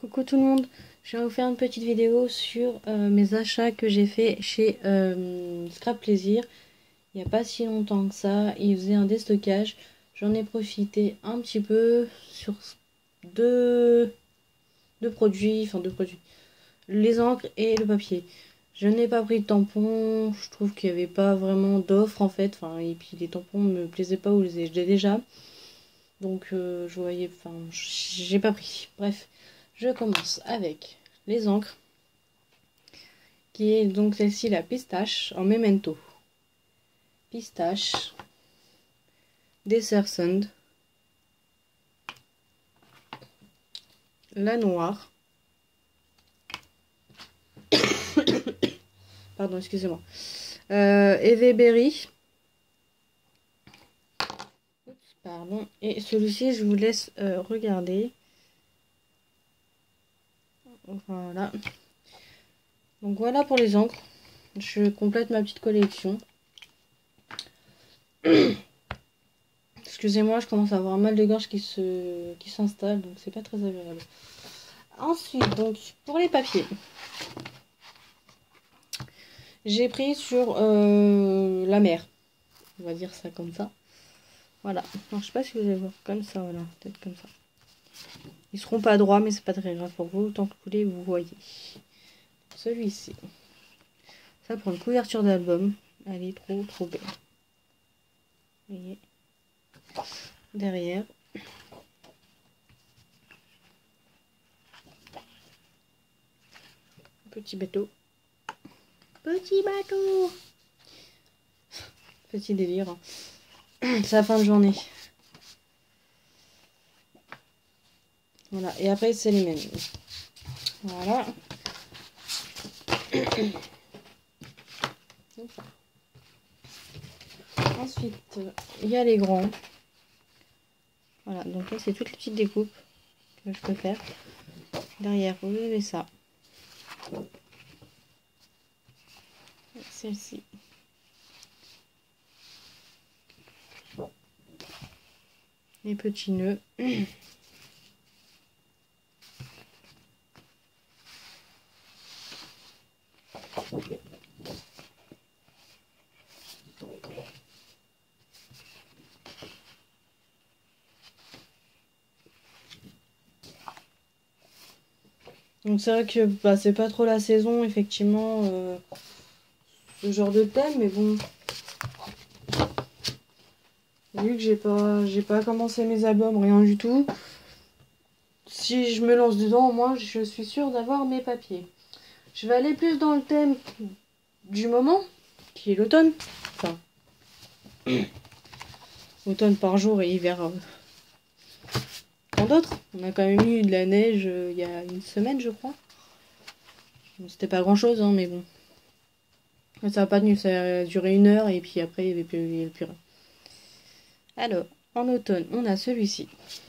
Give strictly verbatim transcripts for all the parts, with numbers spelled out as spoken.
Coucou tout le monde, je vais vous faire une petite vidéo sur euh, mes achats que j'ai fait chez euh, Scrap Plaisir. Il n'y a pas si longtemps que ça, ils faisaient un déstockage. J'en ai profité un petit peu sur deux, deux produits, enfin deux produits, les encres et le papier. Je n'ai pas pris de tampons, je trouve qu'il n'y avait pas vraiment d'offres en fait, enfin, et puis les tampons me plaisaient pas ou je les ai déjà. Donc euh, je voyais, enfin, j'ai pas pris. Bref, je commence avec les encres, qui est donc celle-ci, la pistache en memento. Pistache, Dessert Sand, la noire, pardon, excusez-moi, euh, Eve Berry, pardon, et celui-ci je vous laisse euh, regarder. Voilà. Donc voilà pour les encres. Je complète ma petite collection. Excusez-moi, je commence à avoir un mal de gorge qui se qui s'installe, donc c'est pas très agréable. Ensuite, donc pour les papiers, j'ai pris sur euh, la mer. On va dire ça comme ça. Voilà. Alors, je sais pas si vous allez voir comme ça, voilà, peut-être comme ça. Ils seront pas droits, mais c'est pas très grave pour vous, tant que vous les vous voyez. Celui-ci. Ça pour une couverture d'album. Elle est trop trop belle. Vous voyez. Derrière. Petit bateau. Petit bateau. Petit délire. C'est la fin de journée. Voilà. Et après, c'est les mêmes. Voilà. Ensuite, il y a les grands. Voilà. Donc là, c'est toutes les petites découpes que je peux faire. Derrière, vous avez ça. Celle-ci. Les petits nœuds. Donc c'est vrai que bah, c'est pas trop la saison, effectivement, euh, ce genre de thème, mais bon. Vu que j'ai pas, j'ai pas commencé mes albums, rien du tout. Si je me lance dedans, au moins je suis sûre d'avoir mes papiers. Je vais aller plus dans le thème du moment, qui est l'automne. Enfin, automne par jour et hiver euh, tant d'autres. On a quand même eu de la neige euh, il y a une semaine, je crois. Bon, c'était pas grand chose, hein, mais bon. Ça a pas tenu, ça a duré une heure et puis après il y avait plus, il y avait plus rien. Alors, en automne, on a celui-ci.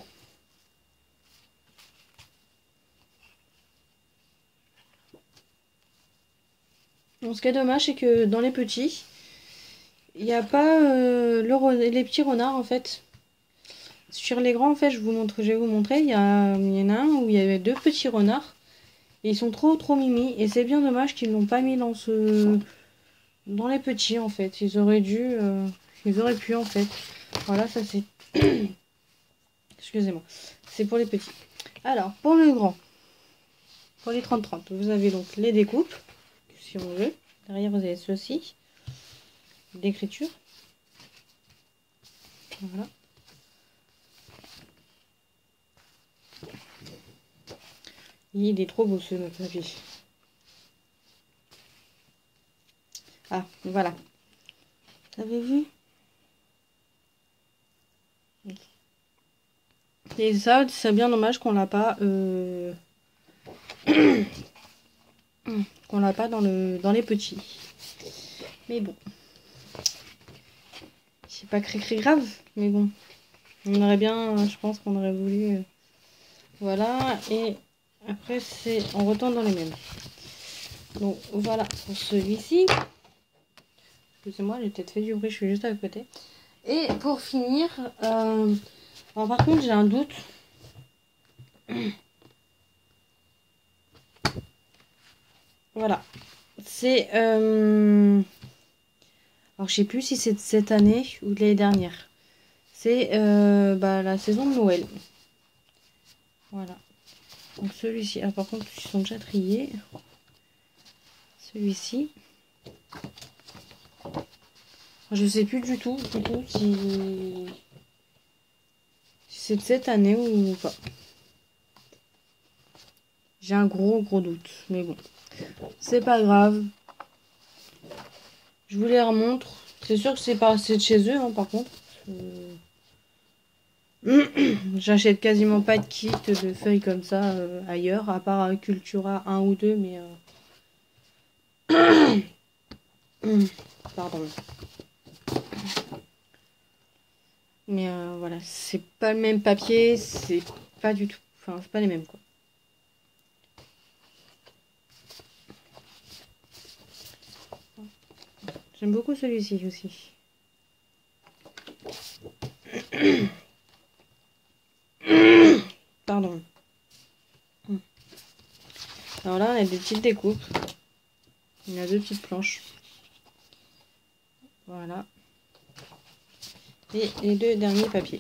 Bon, ce qui est dommage, c'est que dans les petits, il n'y a pas euh, le, les petits renards en fait. Sur les grands, en fait, je, vous montre, je vais vous montrer. Il y, a, il y en a un où il y avait deux petits renards. Et ils sont trop trop mimi. Et c'est bien dommage qu'ils ne l'ont pas mis dans ce dans les petits en fait. Ils auraient dû. Euh, ils auraient pu en fait. Voilà, ça c'est. Excusez-moi. C'est pour les petits. Alors, pour le grand. Pour les trente trente, vous avez donc les découpes. Si on veut. Derrière, vous avez ceci. D'écriture. Voilà. Il est trop beau ce papier. Ah, voilà. Vous avez vu? Et ça, c'est bien dommage qu'on l'a pas... Euh... qu'on l'a pas dans, le, dans les petits. Mais bon. C'est pas cri-cri grave, mais bon. On aurait bien... Je pense qu'on aurait voulu... Euh... Voilà. Et après, c'est... On retourne dans les mêmes. Donc, voilà pour celui-ci. Excusez-moi, j'ai peut-être fait du bruit, je suis juste à côté. Et pour finir... Euh... Alors, par contre, j'ai un doute. Voilà. C'est... Euh... Alors, je sais plus si c'est de cette année ou de l'année dernière. C'est euh, bah, la saison de Noël. Voilà. Donc, celui-ci... Ah, par contre, ils sont déjà triés. Celui-ci. Je sais plus du tout, du tout, si, si c'est de cette année ou pas. J'ai un gros, gros doute. Mais bon, c'est pas grave. Je vous les remontre. C'est sûr que c'est pas c'est de chez eux, hein, par contre. Euh... J'achète quasiment pas de kit de feuilles comme ça euh, ailleurs, à part euh, Cultura un ou deux, mais... Euh... Pardon. Mais euh, voilà, c'est pas le même papier, c'est pas du tout... Enfin, c'est pas les mêmes, quoi. J'aime beaucoup celui-ci aussi. Pardon. Alors là, on a des petites découpes. Il y a deux petites planches. Voilà. Et les deux derniers papiers.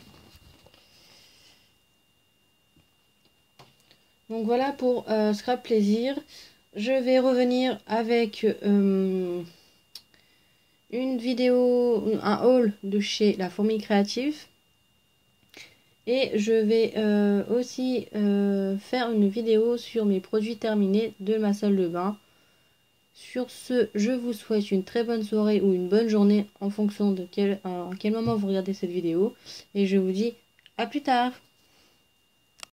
Donc voilà pour euh, Scrap Plaisir. Je vais revenir avec euh, une vidéo, un haul de chez La Fourmi Créative. Et je vais euh, aussi euh, faire une vidéo sur mes produits terminés de ma salle de bain. Sur ce, je vous souhaite une très bonne soirée ou une bonne journée en fonction de quel, à quel moment vous regardez cette vidéo. Et je vous dis à plus tard.